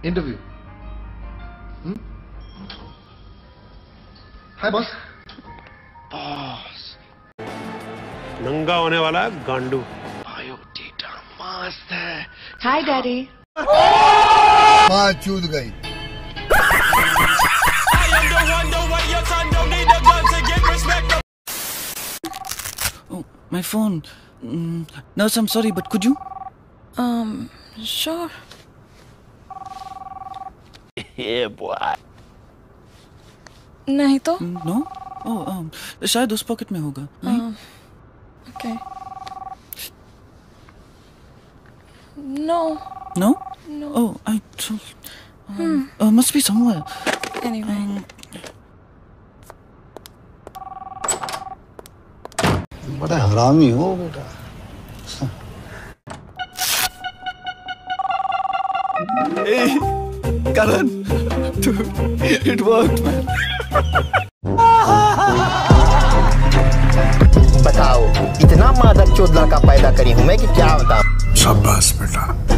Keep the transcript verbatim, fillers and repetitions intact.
Interview. हाय boss. Boss नंगा होने वाला गांडू। बायोडेटा मस्त है। Hi daddy. माँ चूद गई। Oh, my phone. Mm, nurse, I'm sorry, but could you? Um, sure. Yeah, boy. नहीं तो? Mm, no? Oh, um, शायद उस पॉकेट में होगा। नहीं? Um, okay. No. No? No. Oh, I told. Um, uh, must be somewhere. Anyway. Um, बड़ा हरामी हो बेटा। Hey, Karan, dude, it worked, man. बताओ, इतना मादक चोद लड़का पैदा करी हूँ मैं कि क्या बताऊं। शाबाश बेटा।